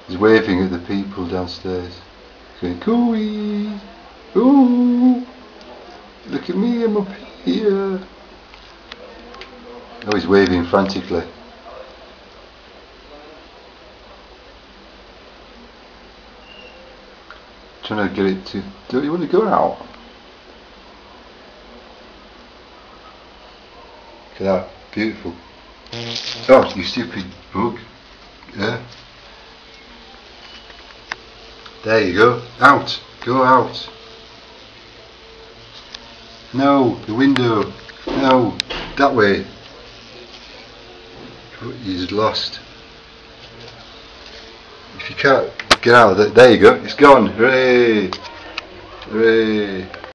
He's waving at the people downstairs. He's going, cooey! Ooh! Look at me, I'm up here! Oh, he's waving frantically. Trying to get it to... Don't you want to go out? Look at that, beautiful. Oh, you stupid bug. Yeah. There you go. Out. Go out. No, the window. No, that way. He's lost. If you can't get out of it, there you go. It's gone. Hooray! Hooray!